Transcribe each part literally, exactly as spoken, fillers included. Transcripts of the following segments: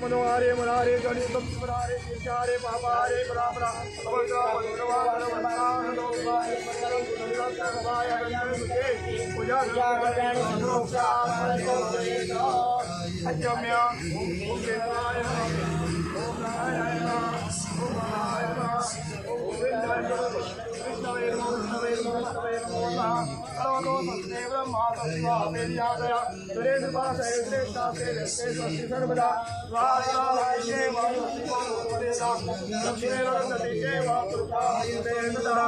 मनोहारे मनारे गणित मनारे कीर्तिहारे पापाहारे परापरा पवित्र भगवान वंदना लोकाय परम गुणगाय गणपति पूजा कल्याण संतोषा परमेश्वर अजम्य ओम देवाय ओम नारायण ओम नारायण ओम गोविंदाय विष्णवे नमो विष्णवे नमो विष्णवे नमो नमः देव मातस्वा मेरियादया सुरेश पासे श्रेष्ठा से स्वस्ति सर्वदा वासनाय वासुदेवा वरेदा लक्ष्मी रघुपति देवा पुरुषा देवता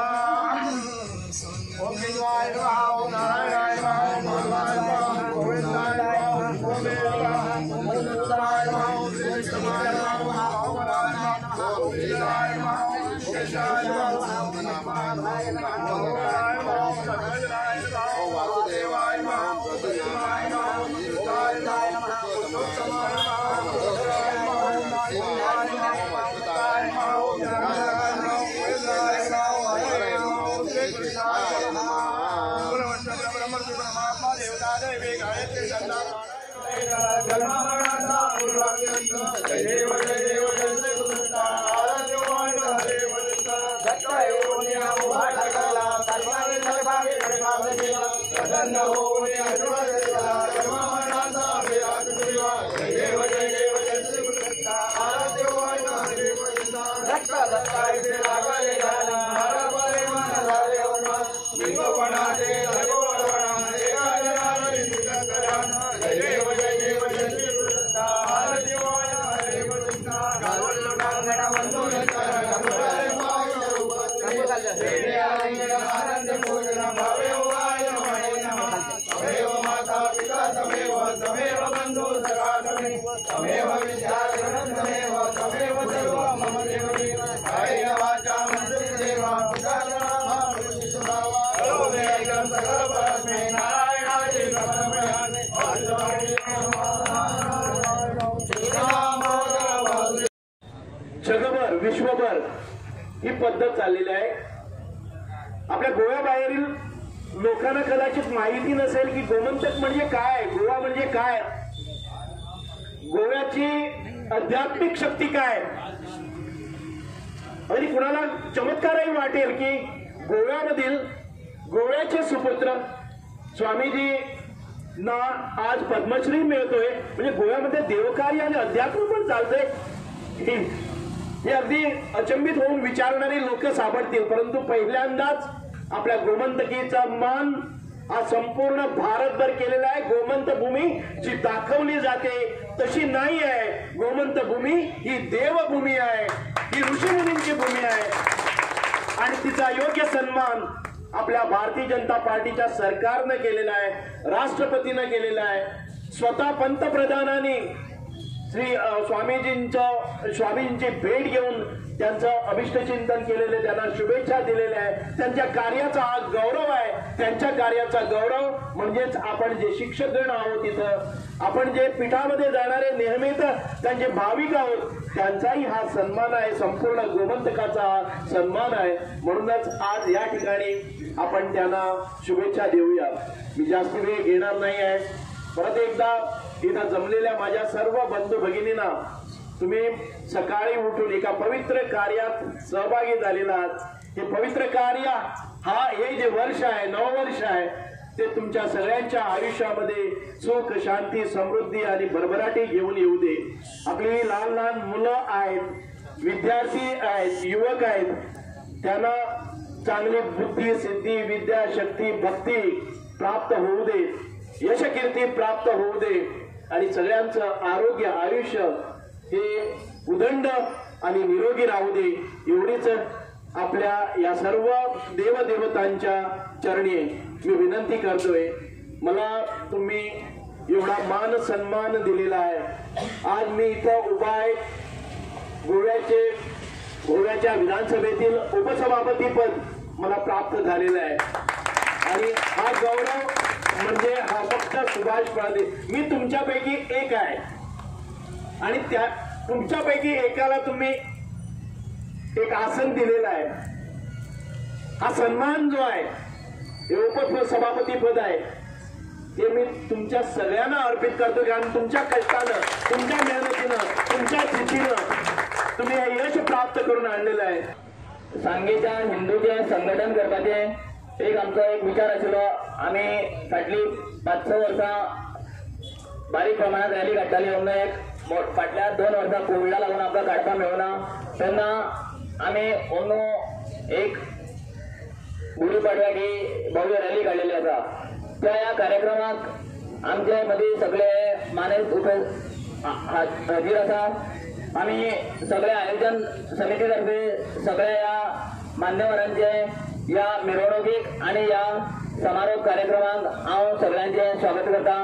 ओम शिवाय नमः ओम नारायणाय नमः ओम नारायणाय नमः गोविंदाय नमः ओम देवाय ओम सुंदराय नमः ओम श्रीकृष्णाय नमः ओम नारायणाय नमः ओम वीराय नमः ओम केशाय नमः ओम नमः नमः ओम नारायणाय नमः ओम सदाशिवाय नमः ओम वासुदेवाय नमः ओम प्रद्युम्नाय नमः ओम ईशाय नमः ओम उत्तमाय नमः ओम रुद्राय नमः ओम नारायणाय नमः ओम अच्युताय नमः ओम जगन्नाथाय नमः ओम गोविंदाय नमः ओम हरे नमः ओम श्रीकृष्णाय नमः ब्रह्म ब्रह्म परमात्मा देवता देवी गायत्री सदा जन्मानंदा पूर्वाग्यंत जय देव जय देव जय श्री कृष्ण आराध्य देव दत्ताय ओनिया उभाय सकला सर्वांगे सर्वांगे सर्वांगे देवा प्रसन्न होने आशीर्वाद जन्मानंदा विराज देवा जय देव जय देव जय श्री कृष्ण आराध्य देव दत्ता दत्ताय से लागले गाना हर परे मन झाले उमा विपवनाचे भगवाना एका जनाने निकटराना जय देव जय देव जय श्री कृष्ण आराध्य देव दत्ता गावल नागणा वंदन कर गंगारे देवी आनंद आनंद पूर्ण भावे वाय नमः तमेव माता पिता तमेव तमेव बंधु सखा तमेव तमेव विद्याधरं तमेव तमेव सर्व मम देवि कायेन वाचा मनसेन पुजानामः पुष्पभावा सर्वमेकं सकलपरस्मै नारायणाय नमः जगभर विश्वभर ही पद्धत चाललेली आहे। आपल्या गोव्याबाहेरील लोकांना कदाचित माहिती नसेल की गोमंतक म्हणजे काय, गोवा म्हणजे काय, गोव्याची आध्यात्मिक शक्ती काय। आणि कुणाला चमत्कारही वाटेल की गोव्यामधील गोव्याचे सुपुत्र स्वामीजी ना आज पद्मश्री मिळतोय, म्हणजे गोव्यामध्ये देवकार्य आणि अध्यात्म पण चालतंय। हे अगदी अचंबित होऊन विचारणारी लोक सापडतील, परंतु पहिल्यांदाच आपल्या गोमंतकीचा मान हा संपूर्ण भारतभर केलेला आहे। गोमंत भूमी जी दाखवली जाते तशी नाही आहे, गोमंत भूमी ही देवभूमी आहे, ही ऋषीमुनींची भूमी आहे आणि तिचा योग्य सन्मान आपल्या भारतीय जनता पार्टीच्या सरकारने केलेला आहे, राष्ट्रपतीने केलेला आहे। स्वतः पंतप्रधानांनी श्री स्वामीजींचं स्वामींची भेट घेऊन त्यांचं अभिष्टचिंतन केलेले, त्यांना शुभेच्छा दिलेल्या आहे। त्यांच्या कार्याचा हा गौरव आहे, त्यांच्या कार्याचा गौरव म्हणजेच आपण जे शिक्षकगण आहोत, तिथं आपण जे पीठामध्ये जाणारे नेहमीच त्यांचे भाविक आहोत, त्यांचाही हा सन्मान आहे, संपूर्ण गोमंतकाचा हा सन्मान आहे। म्हणूनच आज या ठिकाणी आपण त्यांना शुभेच्छा देऊया। मी जास्त वेळ घेणार नाही आहे। परत एकदा इथं जमलेल्या माझ्या सर्व बंधू भगिनींना, तुम्ही सकाळी उठून एका पवित्र कार्यात सहभागी झालेला आहात। हे पवित्र कार्य हा हे जे वर्ष आहे, नववर्ष आहे, ते तुमच्या सगळ्यांच्या आयुष्यामध्ये सुख शांती समृद्धी आणि भरभराटी घेऊन येऊ दे। आपली लहान लहान मुलं आहेत, विद्यार्थी आहेत, युवक आहेत, त्यांना चांगली बुद्धी सिद्धी विद्या शक्ती भक्ती प्राप्त होऊ दे, यश कीर्ती प्राप्त होऊ दे आणि सगळ्यांचं आरोग्य आयुष्य हे उदंड आणि निरोगी राहू दे, एवढीच आपल्या या सर्व देवदेवतांच्या चरणी मी विनंती करतोय। मला तुम्ही एवढा मान सन्मान दिलेला आहे। आज मी इथं उभा आहे, गोव्याचे गोव्याच्या विधानसभेतील उपसभापती पद मला प्राप्त झालेलं आहे आणि हा गौरव म्हणजे हा फक्त सुभाष पळदे, मी तुमच्यापैकी एक आहे आणि त्या तुमच्यापैकी एकाला तुम्ही एक आसन दिलेलं आहे। हा सन्मान जो आहे, हे उपसभापती पद आहे, ते मी तुमच्या सगळ्यांना अर्पित करतो, कारण तुमच्या कष्टानं, तुमच्या मेहनतीनं, तुमच्या तुम्ही हे यश प्राप्त करून आणलेलं आहे. सांगेच्या हिंदूचे संघटन करपाचे एक आमचो एक विचार आशिल्लो. आम्ही फाटली पाच स वर्सां बारीक प्रमाणात रॅली काडटाली. तेन्ना एक फाटल्या दोन वर्सां कोविडा लागून आमकां काडपाक मेळुना. तेन्ना आमी अंदू एक गुढीपाडव्याक ही भव्य रॅली काडलेली आसा. त्या ह्या कार्यक्रमाक आमचे मदीं सगळे मानेस्त उप हाजीर आसा. आम्ही सगळ्या आयोजन समितीतर्फे सगळ्या या मान्यवरांचे या मिरवणुकीक आणि या समारोप कार्यक्रमाक हांव सगळ्यांचे स्वागत करता.